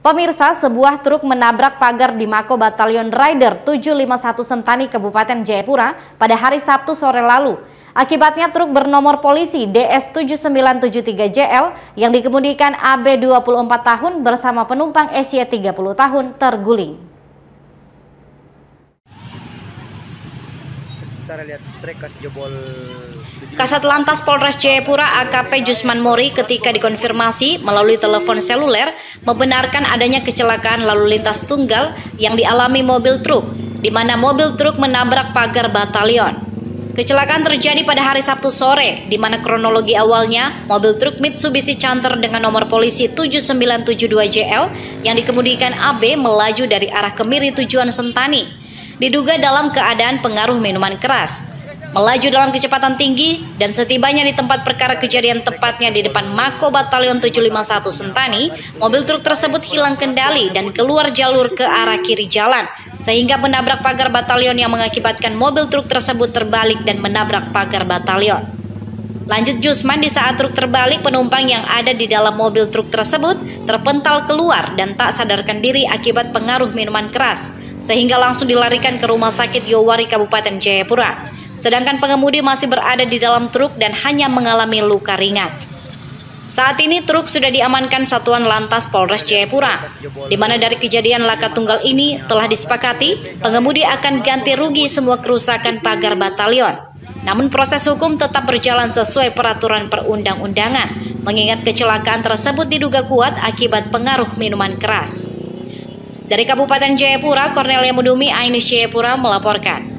Pemirsa, sebuah truk menabrak pagar di Mako Batalion Rider 751 Sentani, Kabupaten Jayapura pada hari Sabtu sore lalu. Akibatnya truk bernomor polisi DS7973JL yang dikemudikan AB 24 tahun bersama penumpang SY 30 tahun terguling. Kasat Lantas Polres Jayapura AKP Jusman Mori ketika dikonfirmasi melalui telepon seluler membenarkan adanya kecelakaan lalu lintas tunggal yang dialami mobil truk, di mana mobil truk menabrak pagar batalion. Kecelakaan terjadi pada hari Sabtu sore, di mana kronologi awalnya mobil truk Mitsubishi Canter dengan nomor polisi 7972JL yang dikemudikan AB melaju dari arah Kemiri tujuan Sentani. Diduga dalam keadaan pengaruh minuman keras, melaju dalam kecepatan tinggi, dan setibanya di tempat perkara kejadian tepatnya di depan Mako Batalion 751 Sentani, mobil truk tersebut hilang kendali dan keluar jalur ke arah kiri jalan, sehingga menabrak pagar batalion yang mengakibatkan mobil truk tersebut terbalik dan menabrak pagar batalion. Lanjut Jusman, di saat truk terbalik, penumpang yang ada di dalam mobil truk tersebut terpental keluar dan tak sadarkan diri akibat pengaruh minuman keras, sehingga langsung dilarikan ke Rumah Sakit Yowari Kabupaten Jayapura. Sedangkan pengemudi masih berada di dalam truk dan hanya mengalami luka ringan. Saat ini truk sudah diamankan Satuan Lantas Polres Jayapura, di mana dari kejadian laka tunggal ini telah disepakati pengemudi akan ganti rugi semua kerusakan pagar batalion. Namun proses hukum tetap berjalan sesuai peraturan perundang-undangan, mengingat kecelakaan tersebut diduga kuat akibat pengaruh minuman keras. Dari Kabupaten Jayapura, Cornelia Mudumi, Ainis Jayapura melaporkan.